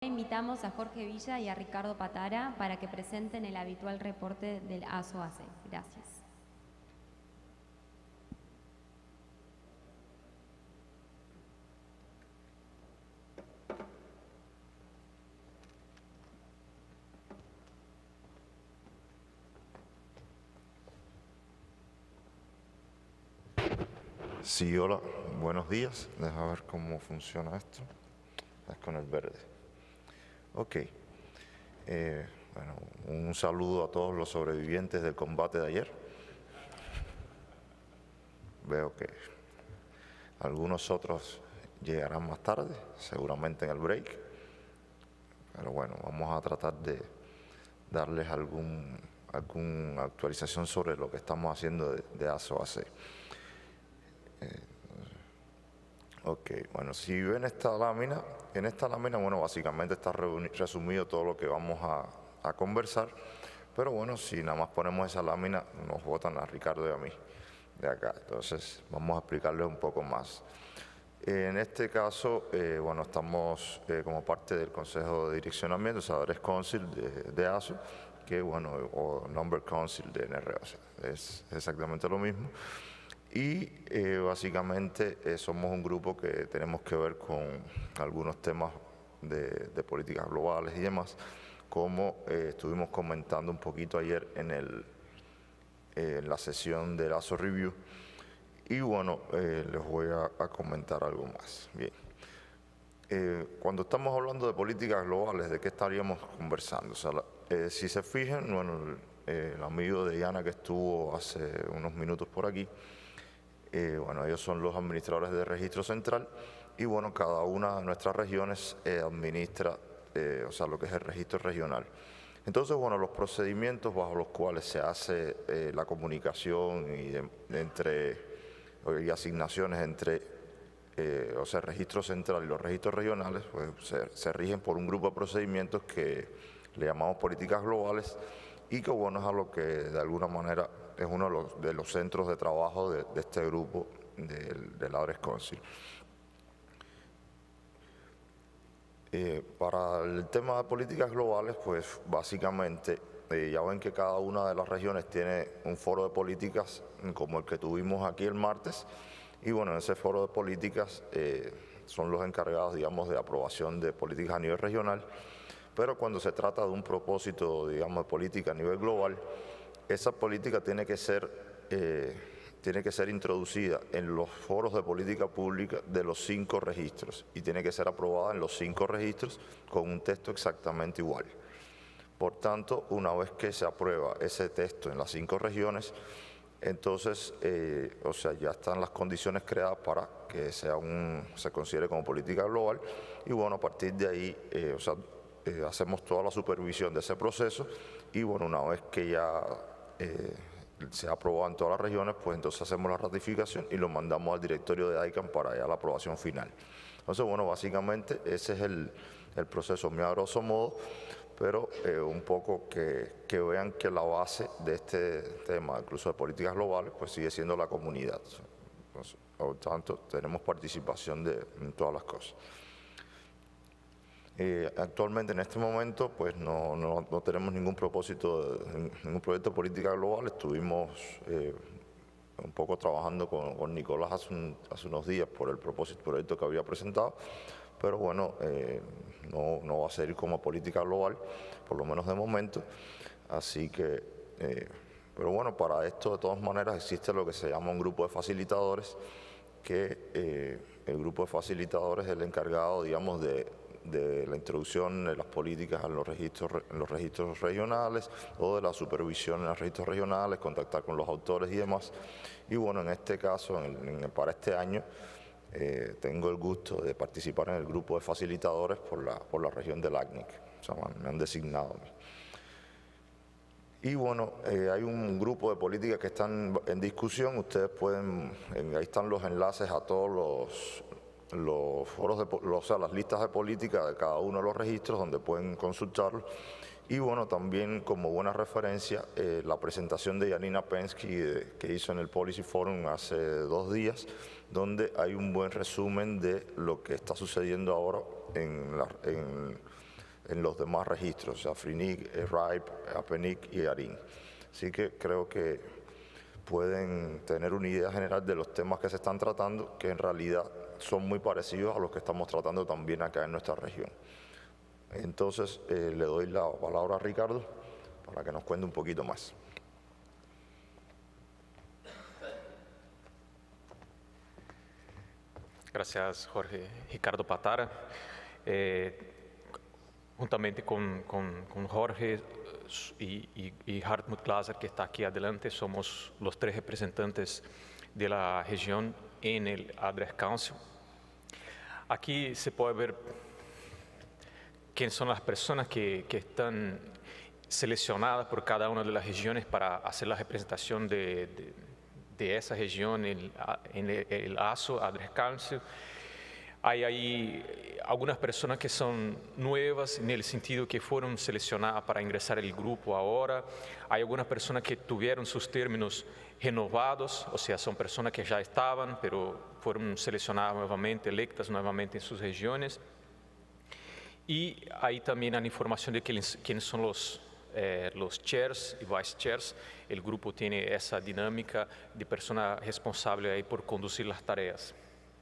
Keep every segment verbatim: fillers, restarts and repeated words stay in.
Invitamos a Jorge Villa y a Ricardo Patara para que presenten el habitual reporte del A S O A C. Gracias. Sí, hola, buenos días. Deja ver cómo funciona esto. Es con el verde. Ok. Eh, bueno, un saludo a todos los sobrevivientes del combate de ayer. Veo que algunos otros llegarán más tarde, seguramente en el break. Pero bueno, vamos a tratar de darles algún, alguna actualización sobre lo que estamos haciendo de, de A S O A C. Eh, Ok, bueno, si ven esta lámina, en esta lámina, bueno, básicamente está resumido todo lo que vamos a, a conversar, pero bueno, si nada más ponemos esa lámina, nos votan a Ricardo y a mí de acá, entonces vamos a explicarles un poco más. En este caso, eh, bueno, estamos eh, como parte del Consejo de Direccionamiento, Osadores Council de, de A S O, que bueno, o Number Council de N R, o sea, es exactamente lo mismo. Y eh, básicamente eh, somos un grupo que tenemos que ver con algunos temas de, de políticas globales y demás, como eh, estuvimos comentando un poquito ayer en, el, eh, en la sesión del A S O Review. Y bueno, eh, les voy a, a comentar algo más. Bien. Eh, cuando estamos hablando de políticas globales, ¿de qué estaríamos conversando? O sea, la, eh, si se fijan, bueno, el, eh, el amigo de Diana que estuvo hace unos minutos por aquí, Eh, bueno, ellos son los administradores de registro central y bueno, cada una de nuestras regiones eh, administra, eh, o sea, lo que es el registro regional. Entonces, bueno, los procedimientos bajo los cuales se hace eh, la comunicación y, de, de entre, y asignaciones entre, eh, o sea, el registro central y los registros regionales, pues se, se rigen por un grupo de procedimientos que le llamamos políticas globales y que bueno, es a lo que de alguna manera es uno de los, de los centros de trabajo de, de este grupo del, del A D R E S Council. Eh, para el tema de políticas globales, pues básicamente eh, ya ven que cada una de las regiones tiene un foro de políticas como el que tuvimos aquí el martes y bueno, en ese foro de políticas eh, son los encargados, digamos, de aprobación de políticas a nivel regional, pero cuando se trata de un propósito, digamos, de política a nivel global, esa política tiene que ser, eh, tiene que ser introducida en los foros de política pública de los cinco registros y tiene que ser aprobada en los cinco registros con un texto exactamente igual. Por tanto, una vez que se aprueba ese texto en las cinco regiones, entonces, eh, o sea, ya están las condiciones creadas para que sea un, se considere como política global y bueno, a partir de ahí, eh, o sea, eh, hacemos toda la supervisión de ese proceso y bueno, una vez que ya eh, se ha aprobado en todas las regiones, pues entonces hacemos la ratificación y lo mandamos al directorio de I C A N para ya la aprobación final. Entonces, bueno, básicamente ese es el, el proceso, muy a grosso modo, pero eh, un poco que, que vean que la base de este tema, incluso de políticas globales, pues sigue siendo la comunidad. Entonces, por tanto, tenemos participación de, en todas las cosas. Eh, actualmente, en este momento, pues no, no, no tenemos ningún propósito, de, ningún proyecto de política global. Estuvimos eh, un poco trabajando con, con Nicolás hace, un, hace unos días por el propósito proyecto que había presentado, pero bueno, eh, no, no va a ser como política global, por lo menos de momento, así que, eh, pero bueno, para esto de todas maneras existe lo que se llama un grupo de facilitadores, que eh, el grupo de facilitadores es el encargado, digamos, de, de la introducción de las políticas en los, registros, en los registros regionales o de la supervisión en los registros regionales, contactar con los autores y demás. Y bueno, en este caso, en, en, para este año, eh, tengo el gusto de participar en el grupo de facilitadores por la, por la región del A C N I C, o sea, me han designado. Y bueno, eh, hay un grupo de políticas que están en discusión, ustedes pueden, ahí están los enlaces a todos los, los foros, de, los, o sea, las listas de política de cada uno de los registros donde pueden consultarlo. Y bueno, también como buena referencia, eh, la presentación de Janina Pensky eh, que hizo en el Policy Forum hace dos días, donde hay un buen resumen de lo que está sucediendo ahora en, la, en en los demás registros, AFRINIC, ERIPE, APENIC y ARIN. Así que creo que pueden tener una idea general de los temas que se están tratando, que en realidad son muy parecidos a los que estamos tratando también acá en nuestra región. Entonces, eh, le doy la palabra a Ricardo para que nos cuente un poquito más. Gracias, Jorge. Ricardo Patara. Eh, juntamente con, con, con Jorge y, y, y Hartmut Glaser, que está aquí adelante, somos los tres representantes de la región en el Address Council. Aquí se puede ver quiénes son las personas que, que están seleccionadas por cada una de las regiones para hacer la representación de, de, de esa región en, en el, el A S O, Address Council. Hay ahí algunas personas que son nuevas en el sentido que fueron seleccionadas para ingresar al grupo ahora. Hay algunas personas que tuvieron sus términos renovados, o sea, son personas que ya estaban, pero fueron seleccionadas nuevamente, electas nuevamente en sus regiones. Y ahí también hay información de quiénes, quiénes son los, eh, los chairs y vice chairs. El grupo tiene esa dinámica de persona responsable ahí por conducir las tareas.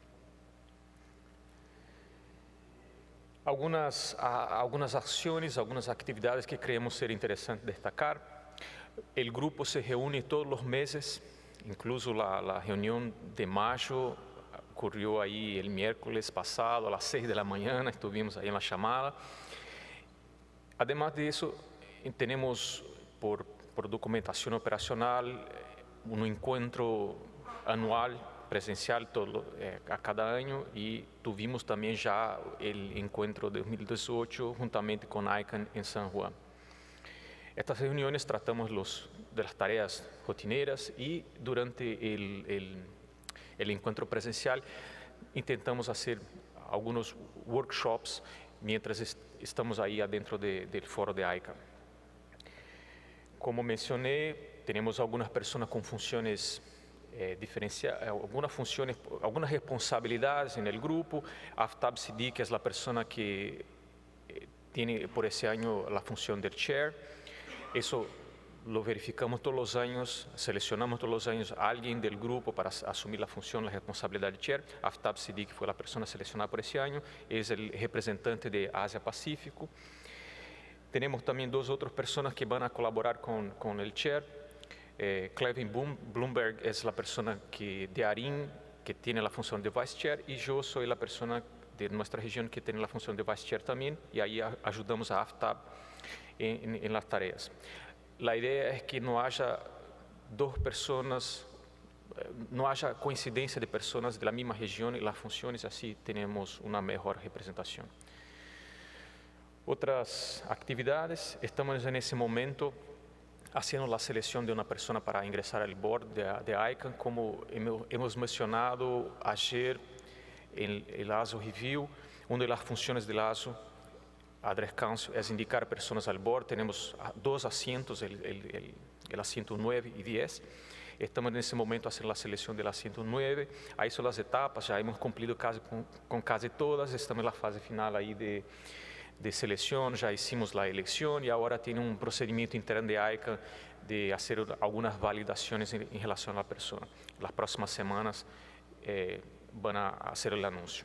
Algunas, a, algunas acciones, algunas actividades que creemos ser interesantes destacar. El grupo se reúne todos los meses, incluso la, la reunión de mayo ocurrió ahí el miércoles pasado a las seis de la mañana, estuvimos ahí en la llamada. Además de eso, tenemos por, por documentación operacional un encuentro anual presencial todo, eh, a cada año, y tuvimos también ya el encuentro de dos mil dieciocho juntamente con ICANN en San Juan. Estas reuniones tratamos los, de las tareas rutineras y durante el, el, el encuentro presencial intentamos hacer algunos workshops mientras est estamos ahí adentro de, del foro de ICANN. Como mencioné, tenemos algunas personas con funciones Eh, diferenciar algunas funciones, algunas responsabilidades en el grupo. Aftab Siddiqui es la persona que eh, tiene por ese año la función del chair. Eso lo verificamos todos los años, seleccionamos todos los años a alguien del grupo para asumir la función, la responsabilidad del chair. Aftab Siddiqui fue la persona seleccionada por ese año, es el representante de Asia-Pacífico. Tenemos también dos otras personas que van a colaborar con, con el chair. Eh, Clevin Bloomberg es la persona que, de ARIN que tiene la función de Vice Chair, y yo soy la persona de nuestra región que tiene la función de Vice Chair también, y ahí a, ayudamos a Aftab en, en, en las tareas. La idea es que no haya dos personas, no haya coincidencia de personas de la misma región y las funciones, así tenemos una mejor representación. Otras actividades, estamos en ese momento haciendo la selección de una persona para ingresar al board de, de ICANN. Como hemos mencionado ayer en el A S O Review, una de las funciones del A S O, Address Council, es indicar personas al board. Tenemos dos asientos, el, el, el, el asiento nueve y diez. Estamos en ese momento haciendo la selección del asiento nueve. Ahí son las etapas, ya hemos cumplido casi con, con casi todas. Estamos en la fase final ahí de de selección, ya hicimos la elección y ahora tiene un procedimiento interno de ICANN de hacer algunas validaciones en, en relación a la persona. Las próximas semanas eh, van a hacer el anuncio.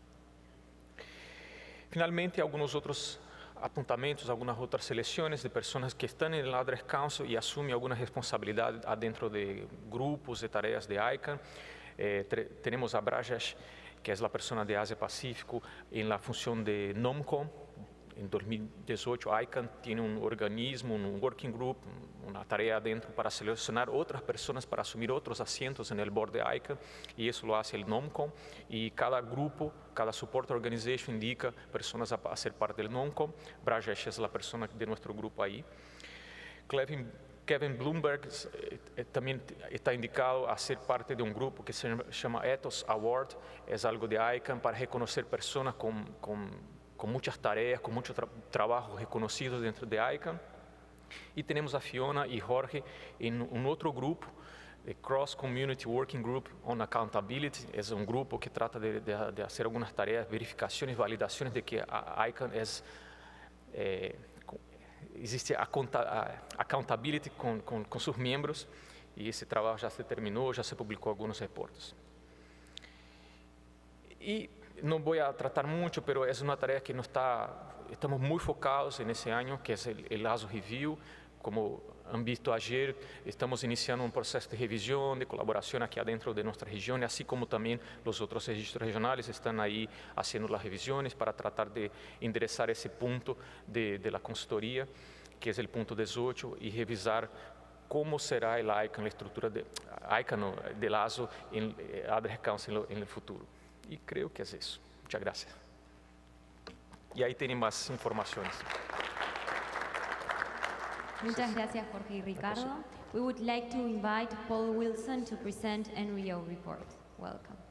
Finalmente, algunos otros apuntamentos, algunas otras selecciones de personas que están en el Address Council y asumen alguna responsabilidad adentro de grupos de tareas de ICANN. Eh, tenemos a Brajesh, que es la persona de Asia-Pacífico, en la función de NOMCOM. En dos mil dieciocho, ICANN tiene un organismo, un working group, una tarea adentro para seleccionar otras personas para asumir otros asientos en el board de ICANN, y eso lo hace el NOMCOM, y cada grupo, cada support organization indica personas a, a ser parte del NOMCOM. Brajesh es la persona de nuestro grupo ahí. Clevin, Kevin Bloomberg eh, también está indicado a ser parte de un grupo que se llama Ethos Award, es algo de ICANN para reconocer personas con, con con muchas tareas, con muchos tra trabajos reconocidos dentro de ICANN. Y tenemos a Fiona y Jorge en un otro grupo, el Cross Community Working Group on Accountability. Es un grupo que trata de, de, de hacer algunas tareas, verificaciones, validaciones de que ICANN es eh, com, existe a, a accountability com, com, com seus membros, e esse trabalho já se terminou, já se publicou alguns reportes. E não vou a tratar muito, mas é uma tarefa que nos está, estamos muito focados nesse ano, que é o, o ASO Review. Como han visto ayer, estamos iniciando um processo de revisão, de colaboração aqui dentro de nossa região, assim como também os outros registros regionais estão aí fazendo as revisões para tratar de endereçar esse ponto de, de la consultoria, que é o ponto dezoito, e revisar como será o ICANN, a estrutura de ICANN del ASO em Adher Council no futuro. E creio que é isso. Muchas gracias. E aí tem mais informações. Muchas gracias, Jorge y Ricardo. We would like to invite Paul Wilson to present N R I O report. Welcome.